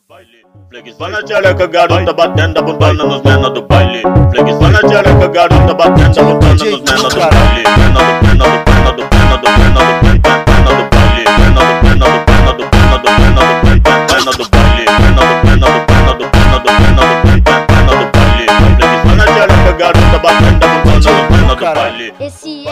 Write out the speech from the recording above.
Flex na tchereca, garota batendo a bundona nos mena do baile. Flex na tchereca, garota batendo a bundona nos mena do baile. Pena do baile, pena do baile, pena do baile. Flex na tchereca, garota batendo a bundona nos mena do baile.